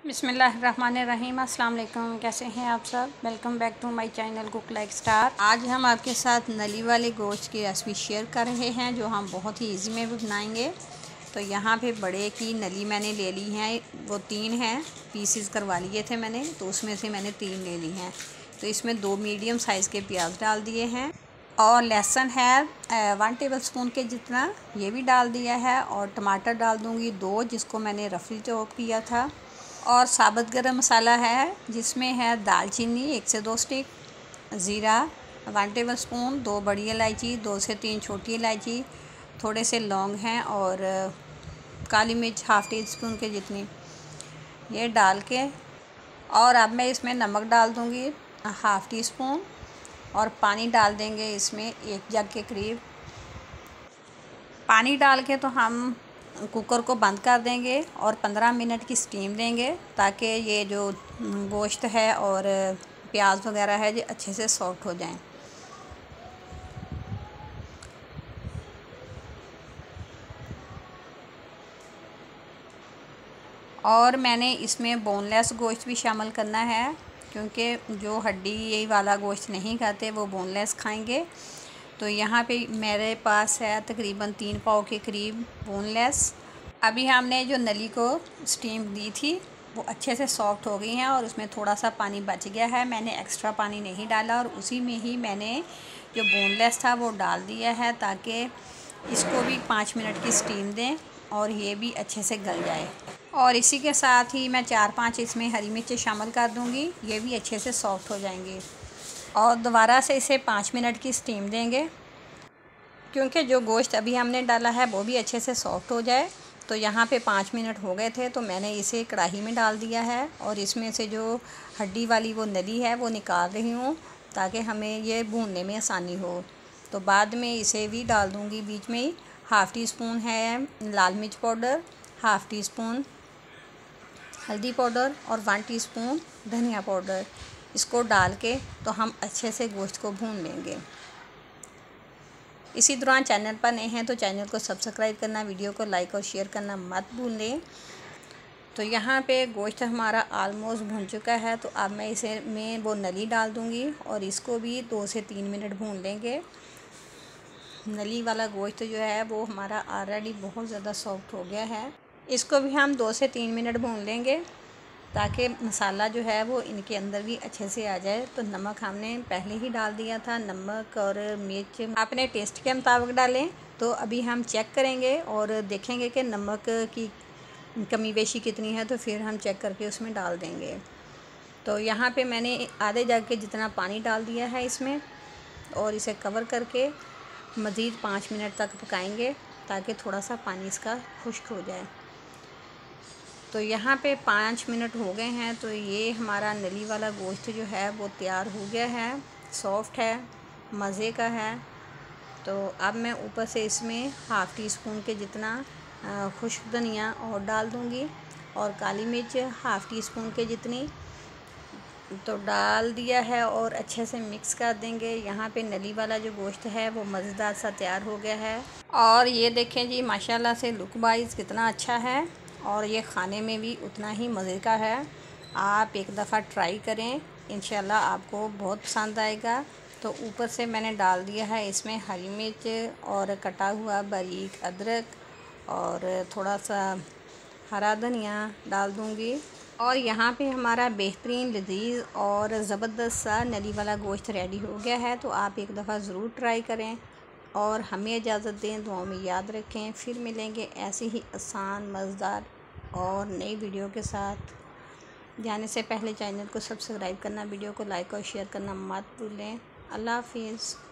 बिस्मिल्लाहिर्रहमानिर्रहीम। अस्सलाम वालेकुम। कैसे हैं आप सब? Welcome back to my channel cook like star. आज हम आपके साथ नली वाले गोश्त की रेसिपी शेयर कर रहे हैं जो हम बहुत ही इजी में भी बनाएंगे। तो यहाँ पे बड़े की नली मैंने ले ली हैं, वो 3 हैं, पीसेस करवा लिए थे मैंने, तो उसमें से मैंने 3 ले ली हैं। तो इसमें 2 मीडियम साइज़ के प्याज डाल दिए हैं और लहसुन है 1 टेबलस्पून के जितना, ये भी डाल दिया है। और टमाटर डाल दूँगी 2, जिसको मैंने रफली चॉप किया था। और साबुत गरम मसाला है जिसमें है दालचीनी 1 से 2 स्टिक, ज़ीरा 1 टेबलस्पून, 2 बड़ी इलायची, 2 से 3 छोटी इलायची, थोड़े से लौंग हैं और काली मिर्च ½ टीस्पून के जितनी, ये डाल के। और अब मैं इसमें नमक डाल दूँगी ½ टीस्पून और पानी डाल देंगे इसमें 1 जग के करीब। पानी डाल के तो हम कुकर को बंद कर देंगे और 15 मिनट की स्टीम देंगे, ताकि ये जो गोश्त है और प्याज वगैरह है ये अच्छे से सॉफ्ट हो जाएं। और मैंने इसमें बोनलेस गोश्त भी शामिल करना है, क्योंकि जो हड्डी वाला गोश्त नहीं खाते वो बोनलेस खाएंगे। तो यहाँ पे मेरे पास है तकरीबन 3 पाव के करीब बोनलेस। अभी हमने जो नली को स्टीम दी थी वो अच्छे से सॉफ्ट हो गई हैं और उसमें थोड़ा सा पानी बच गया है, मैंने एक्स्ट्रा पानी नहीं डाला और उसी में ही मैंने जो बोनलेस था वो डाल दिया है, ताकि इसको भी 5 मिनट की स्टीम दें और ये भी अच्छे से गल जाए। और इसी के साथ ही मैं 4-5 इसमें हरी मिर्चें शामिल कर दूँगी, ये भी अच्छे से सॉफ्ट हो जाएंगी। और दोबारा से इसे 5 मिनट की स्टीम देंगे, क्योंकि जो गोश्त अभी हमने डाला है वो भी अच्छे से सॉफ्ट हो जाए। तो यहाँ पे 5 मिनट हो गए थे, तो मैंने इसे कढ़ाई में डाल दिया है और इसमें से जो हड्डी वाली वो नली है वो निकाल रही हूँ, ताकि हमें ये भूनने में आसानी हो। तो बाद में इसे भी डाल दूँगी बीच में ही। ½ टीस्पून है लाल मिर्च पाउडर, ½ टीस्पून हल्दी पाउडर और 1 टीस्पून धनिया पाउडर। इसको डाल के तो हम अच्छे से गोश्त को भून लेंगे। इसी दौरान चैनल पर नए हैं तो चैनल को सब्सक्राइब करना, वीडियो को लाइक और शेयर करना मत भूलें। तो यहाँ पे गोश्त हमारा आलमोस्ट भून चुका है, तो अब मैं इसे वो नली डाल दूँगी और इसको भी 2 से 3 मिनट भून लेंगे। नली वाला गोश्त जो है वो हमारा ऑलरेडी बहुत ज़्यादा सॉफ्ट हो गया है, इसको भी हम 2 से 3 मिनट भून लेंगे, ताकि मसाला जो है वो इनके अंदर भी अच्छे से आ जाए। तो नमक हमने पहले ही डाल दिया था, नमक और मिर्च अपने टेस्ट के मुताबिक डालें। तो अभी हम चेक करेंगे और देखेंगे कि नमक की कमी बेशी कितनी है, तो फिर हम चेक करके उसमें डाल देंगे। तो यहाँ पे मैंने आधे जग के जितना पानी डाल दिया है इसमें, और इसे कवर करके मज़ीद 5 मिनट तक पकाएंगे, ताकि थोड़ा सा पानी इसका खुश्क हो जाए। तो यहाँ पे 5 मिनट हो गए हैं, तो ये हमारा नली वाला गोश्त जो है वो तैयार हो गया है, सॉफ्ट है, मज़े का है। तो अब मैं ऊपर से इसमें ½ टीस्पून के जितना खुश्क धनिया और डाल दूँगी और काली मिर्च ½ टीस्पून के जितनी तो डाल दिया है और अच्छे से मिक्स कर देंगे। यहाँ पे नली वाला जो गोश्त है वो मज़ेदार सा तैयार हो गया है। और ये देखें जी, माशाल्लाह से लुक वाइज कितना अच्छा है और ये खाने में भी उतना ही मज़े का है। आप एक दफ़ा ट्राई करें, इंशाल्लाह आपको बहुत पसंद आएगा। तो ऊपर से मैंने डाल दिया है इसमें हरी मिर्च और कटा हुआ बारीक अदरक और थोड़ा सा हरा धनिया डाल दूँगी। और यहाँ पे हमारा बेहतरीन लजीज और ज़बरदस्त सा नली वाला गोश्त रेडी हो गया है। तो आप एक दफ़ा ज़रूर ट्राई करें और हमें इजाज़त दें, दुआओं में याद रखें। फिर मिलेंगे ऐसे ही आसान, मज़ेदार और नई वीडियो के साथ। जाने से पहले चैनल को सब्सक्राइब करना, वीडियो को लाइक और शेयर करना मत भूलें। अल्लाह हाफिज़।